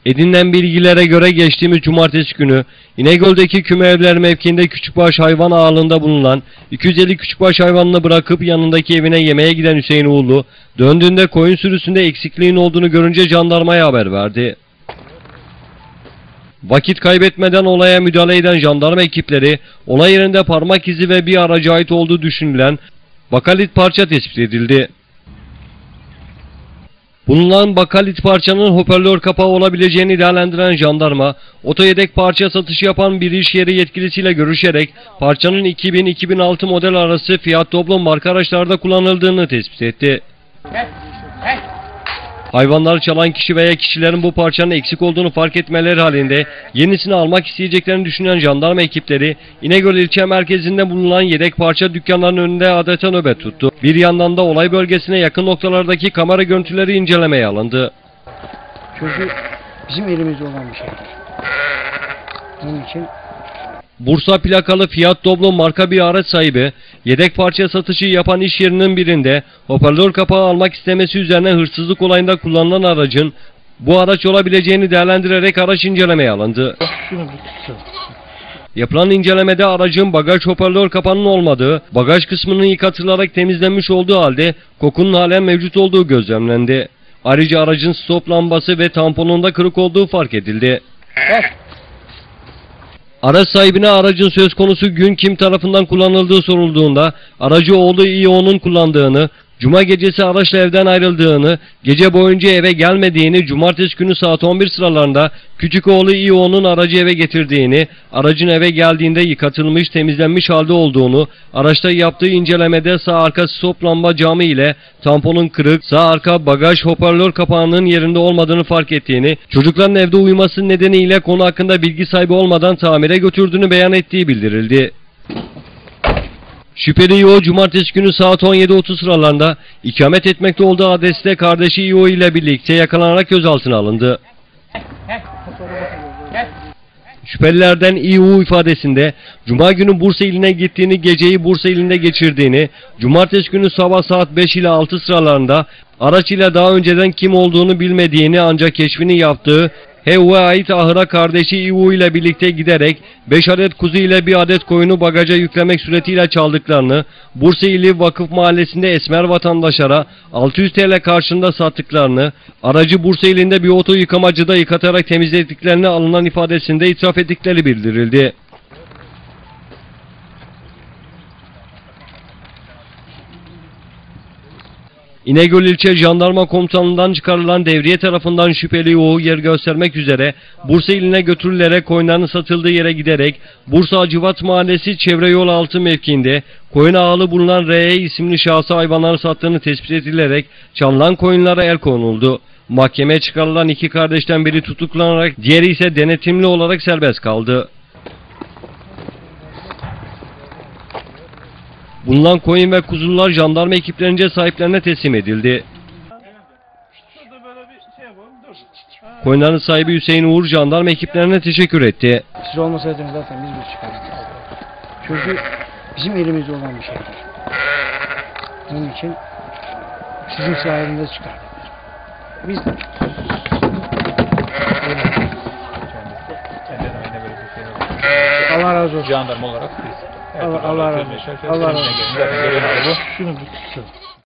Edinilen bilgilere göre geçtiğimiz cumartesi günü İnegöl'deki küme evler mevkiinde küçükbaş hayvan ağırlığında bulunan 250 küçükbaş hayvanını bırakıp yanındaki evine yemeğe giden Hüseyin Uğurlu, döndüğünde koyun sürüsünde eksikliğin olduğunu görünce jandarmaya haber verdi. Vakit kaybetmeden olaya müdahale eden jandarma ekipleri, olay yerinde parmak izi ve bir araca ait olduğu düşünülen bakalit parça tespit edildi. Bulunan bakalit parçanın hoparlör kapağı olabileceğini değerlendiren jandarma, otoyedek parça satışı yapan bir iş yeri yetkilisiyle görüşerek parçanın 2000-2006 model arası Fiat Doblo marka araçlarda kullanıldığını tespit etti. Hayvanları çalan kişi veya kişilerin bu parçanın eksik olduğunu fark etmeleri halinde yenisini almak isteyeceklerini düşünen jandarma ekipleri İnegöl ilçe merkezinde bulunan yedek parça dükkanlarının önünde adeta nöbet tuttu. Bir yandan da olay bölgesine yakın noktalardaki kamera görüntüleri incelemeye alındı. Çünkü bizim elimizde olan bir şeydir. Bunun için Bursa plakalı Fiat Doblo marka bir araç sahibi, yedek parça satışı yapan iş yerinin birinde hoparlör kapağı almak istemesi üzerine hırsızlık olayında kullanılan aracın bu araç olabileceğini değerlendirerek araç incelemeye alındı. Yapılan incelemede aracın bagaj hoparlör kapağının olmadığı, bagaj kısmının yıkatılarak temizlenmiş olduğu halde kokunun halen mevcut olduğu gözlemlendi. Ayrıca aracın stop lambası ve tamponunda kırık olduğu fark edildi. Araç sahibine aracın söz konusu gün kim tarafından kullanıldığı sorulduğunda aracı oğlu İO'nun kullandığını, cuma gecesi araçla evden ayrıldığını, gece boyunca eve gelmediğini, cumartesi günü saat 11 sıralarında küçük oğlu İO'nun aracı eve getirdiğini, aracın eve geldiğinde yıkatılmış, temizlenmiş halde olduğunu, araçta yaptığı incelemede sağ arka stop lamba camı ile tamponun kırık, sağ arka bagaj hoparlör kapağının yerinde olmadığını fark ettiğini, çocukların evde uyuması nedeniyle konu hakkında bilgi sahibi olmadan tamire götürdüğünü beyan ettiği bildirildi. Şüpheli İO cumartesi günü saat 17:30 sıralarında ikamet etmekte olduğu adreste kardeşi İO ile birlikte yakalanarak gözaltına alındı. Şüphelilerden İO ifadesinde Cuma günü Bursa iline gittiğini, geceyi Bursa ilinde geçirdiğini, cumartesi günü sabah saat 5 ile 6 sıralarında araç ile daha önceden kim olduğunu bilmediğini ancak keşfini yaptığı HU'ya ait ahıra kardeşi İU ile birlikte giderek 5 adet kuzu ile 1 adet koyunu bagaja yüklemek suretiyle çaldıklarını, Bursa ili Vakıf Mahallesi'nde esmer vatandaşlara 600 TL karşılığında sattıklarını, aracı Bursa ilinde bir oto yıkamacıda yıkatarak temizlediklerini alınan ifadesinde itiraf ettikleri bildirildi. İnegöl İlçe Jandarma Komutanlığı'ndan çıkarılan devriye tarafından şüpheli İO yer göstermek üzere Bursa iline götürülerek koyunların satıldığı yere giderek Bursa Acıvat Mahallesi Çevre Yol Altı mevkiinde koyun ağalı bulunan R.E. isimli şahsı hayvanları sattığını tespit edilerek çalınan koyunlara el konuldu. Mahkemeye çıkarılan iki kardeşten biri tutuklanarak diğeri ise denetimli olarak serbest kaldı. Bulunan koyun ve kuzular jandarma ekiplerince sahiplerine teslim edildi. Koyunların sahibi Hüseyin Uğur jandarma ekiplerine teşekkür etti. siz olmasaydınız zaten biz bir çıkardık. Çünkü bizim elimizde olan bir şeydir. Bunun için sizin sayenizde çıkardık. Biz Allah razı olsun. Jandarma olarak biz. Allah razı olsun. Allah razı olsun. Şunu bir tutun.